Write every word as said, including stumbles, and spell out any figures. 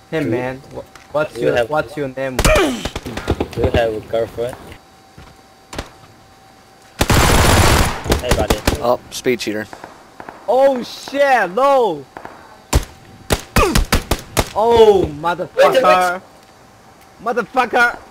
Hey Do man, wh- what's do you your have- what's your name? Do you have a girlfriend? Hey, buddy. Oh, speed cheater. Oh shit, no! Oh motherfucker! Motherfucker!